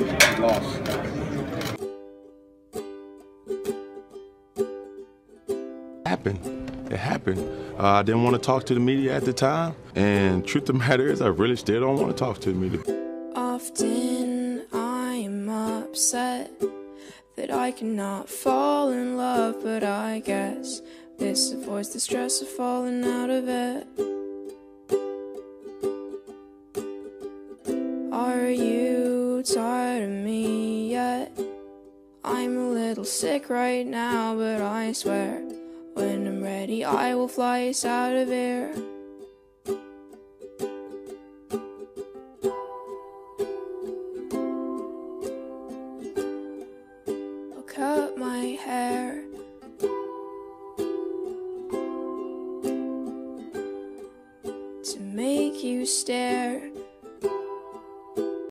Lost. It happened. I didn't want to talk to the media at the time, and truth of the matter is I really still don't want to talk to the media. Often I'm upset that I cannot fall in love, but I guess this avoids the stress of falling out of it. Are you tired of me yet? I'm a little sick right now, but I swear when I'm ready I will fly us out of here.